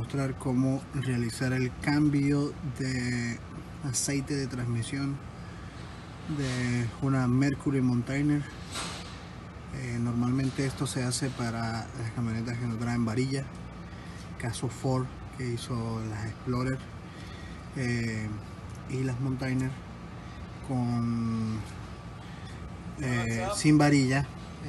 mostrar cómo realizar el cambio de aceite de transmisión de una Mercury Mountainer. Normalmente esto se hace para las camionetas que no traen varilla, caso Ford, que hizo las Explorer y las Mountainer con sin varilla.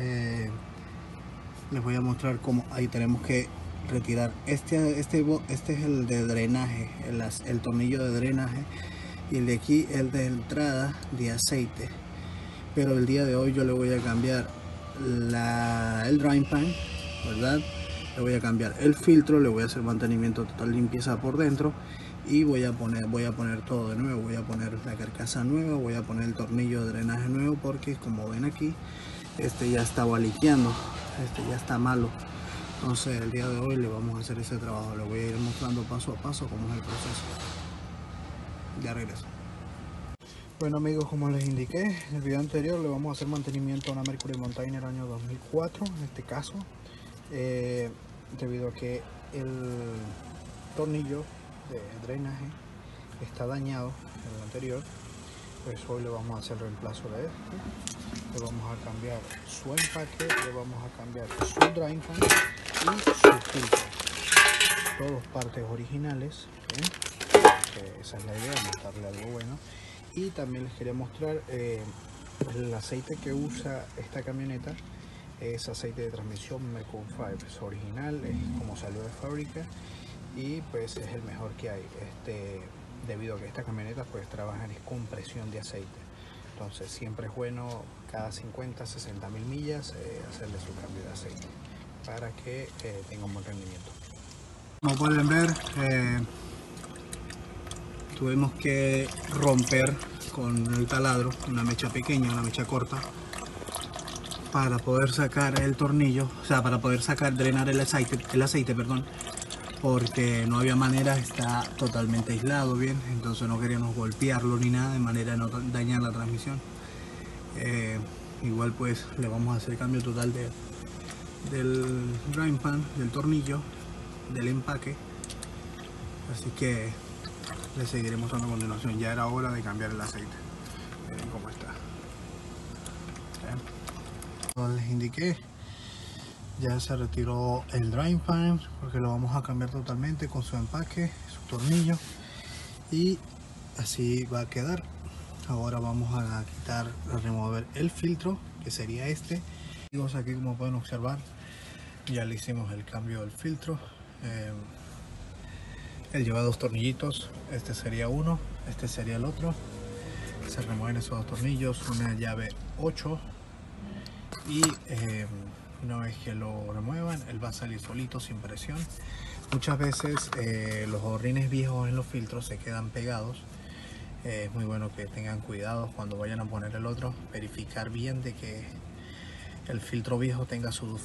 Les voy a mostrar cómo. Ahí tenemos que retirar este es el de drenaje, el tornillo de drenaje, y el de aquí el de entrada de aceite. Pero el día de hoy yo le voy a cambiar el drying pan, ¿verdad? Le voy a cambiar el filtro, le voy a hacer mantenimiento total, limpieza por dentro, y voy a poner todo de nuevo. Voy a poner la carcasa nueva, voy a poner el tornillo de drenaje nuevo, porque como ven aquí, este ya estaba liqueando, este ya está malo. Entonces el día de hoy le vamos a hacer ese trabajo. Le voy a ir mostrando paso a paso cómo es el proceso. Ya regreso. Bueno amigos, como les indiqué en el video anterior, le vamos a hacer mantenimiento a una Mercury Mountainer año 2004 en este caso, debido a que el tornillo de drenaje está dañado en el anterior. Pues hoy le vamos a hacer reemplazo de este, le vamos a cambiar su empaque, le vamos a cambiar su drying pan y su filtro, todos partes originales, esa es la idea, mostrarle algo bueno. Y también les quería mostrar el aceite que usa esta camioneta. Es aceite de transmisión Mercury 5, es original, es como salió de fábrica, y pues es el mejor que hay, debido a que esta camioneta pues trabaja en compresión de aceite. Entonces siempre es bueno cada 50-60 mil millas hacerle su cambio de aceite para que tenga un buen rendimiento. Como pueden ver, tuvimos que romper con el taladro una mecha pequeña, una mecha corta, para poder sacar el tornillo, o sea, para poder drenar el aceite, perdón, porque no había manera, está totalmente aislado, bien, entonces no queríamos golpearlo ni nada, de manera de no dañar la transmisión. Igual pues le vamos a hacer cambio total del drying pan, del tornillo, del empaque, así que les seguiré mostrando a continuación. Ya era hora de cambiar el aceite. Miren cómo está. Como les indiqué, ya se retiró el drying pan, porque lo vamos a cambiar totalmente con su empaque, su tornillo, y así va a quedar. Ahora vamos a remover el filtro, que sería este. Aquí, como pueden observar, ya le hicimos el cambio del filtro. Él lleva dos tornillitos, este sería uno, este sería el otro. Se remueven esos dos tornillos, una llave 8, y una vez que lo remuevan, él va a salir solito, sin presión. Muchas veces los horrines viejos en los filtros se quedan pegados. Es muy bueno que tengan cuidado cuando vayan a poner el otro, verificar bien de que el filtro viejo tenga sus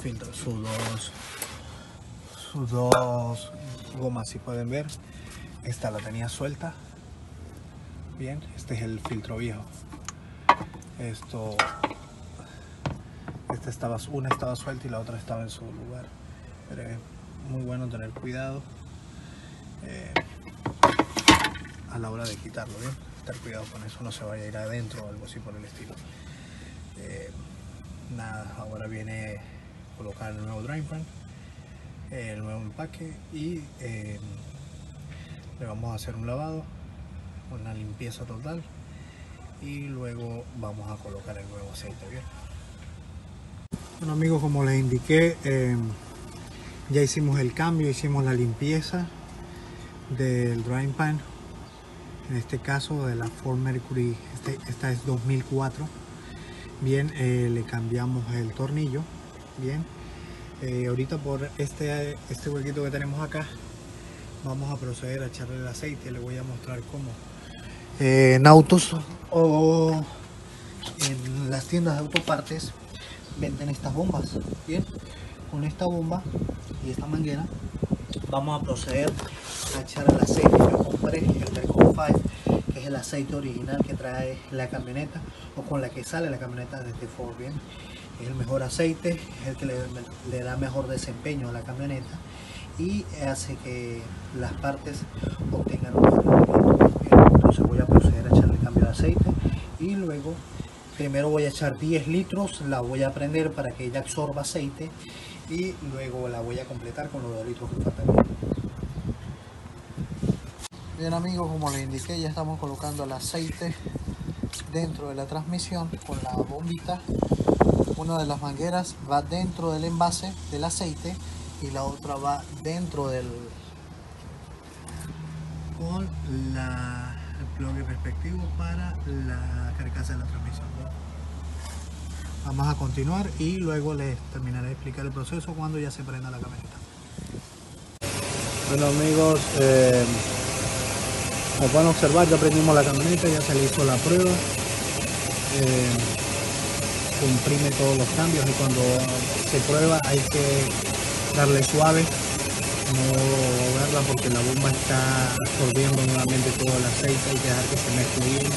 dos gomas. Si pueden ver, esta la tenía suelta, bien, este es el filtro viejo. Una estaba suelta y la otra estaba en su lugar, pero es muy bueno tener cuidado a la hora de quitarlo, bien, tener cuidado con eso, no se vaya a ir adentro o algo así por el estilo. Nada, ahora viene a colocar el nuevo drying pan, el nuevo empaque, y le vamos a hacer un lavado, una limpieza total, y luego vamos a colocar el nuevo aceite. Bien, bueno amigos, como les indiqué, ya hicimos el cambio, hicimos la limpieza del drying pan, en este caso de la Ford Mercury, esta es 2004. Bien, le cambiamos el tornillo. Bien, ahorita por este huequito que tenemos acá vamos a proceder a echarle el aceite. Le voy a mostrar cómo en autos o en las tiendas de autopartes venden estas bombas. Bien, con esta bomba y esta manguera vamos a proceder a echar el aceite. Yo compré el Mercury 5, que es el aceite original que trae la camioneta, o con la que sale la camioneta desde Ford. Bien, es el mejor aceite, es el que le da mejor desempeño a la camioneta, y hace que las partes obtengan un mejor rendimiento. Entonces voy a proceder a echarle cambio de aceite y luego primero voy a echar 10 litros, la voy a prender para que ella absorba aceite y luego la voy a completar con los 2 litros que faltan. Bien amigos, como les indiqué, ya estamos colocando el aceite dentro de la transmisión con la bombita. Una de las mangueras va dentro del envase del aceite y la otra va dentro del con el plug respectivo para la carcasa de la transmisión. Vamos a continuar y luego les terminaré de explicar el proceso cuando ya se prenda la camioneta. Bueno amigos, como pueden observar, ya prendimos la camioneta, ya se le hizo la prueba. Comprime todos los cambios y cuando se prueba hay que darle suave, no verla porque la bomba está absorbiendo nuevamente todo el aceite, hay que dejar que se mezcle bien.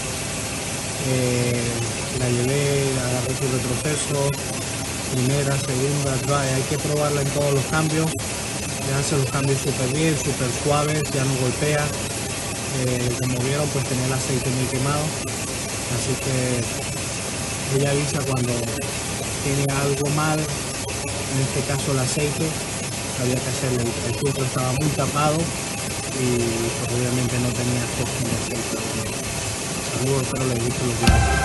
La llevé, agarré su retroceso, primera, segunda, dry, hay que probarla en todos los cambios, ya hace los cambios súper bien, súper suaves, ya no golpea. Como vieron, pues tenía el aceite muy quemado, así que ella avisa cuando tiene algo mal, en este caso el aceite, había que hacerle, el filtro estaba muy tapado y pues obviamente no tenía costing de aceite. Saludos, espero les guste los videos.